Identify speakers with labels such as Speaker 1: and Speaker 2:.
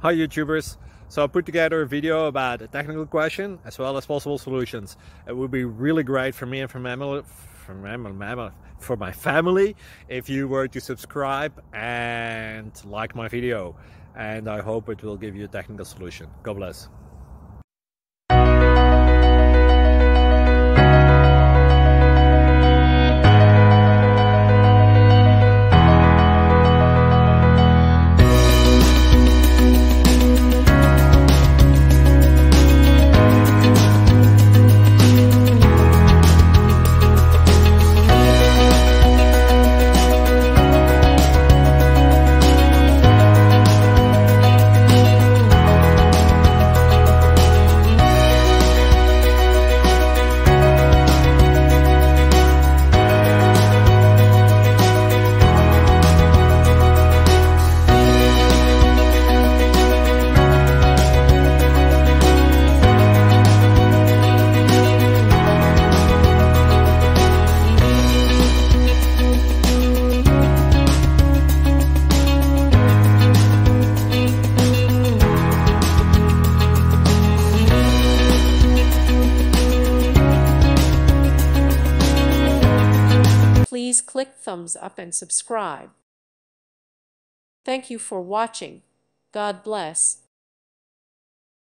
Speaker 1: Hi YouTubers! So I put together a video about a technical question as well as possible solutions. It would be really great for me and for my family if you were to subscribe and like my video, and I hope it will give you a technical solution. God bless.
Speaker 2: Please click thumbs up and subscribe. Thank you for watching. God bless.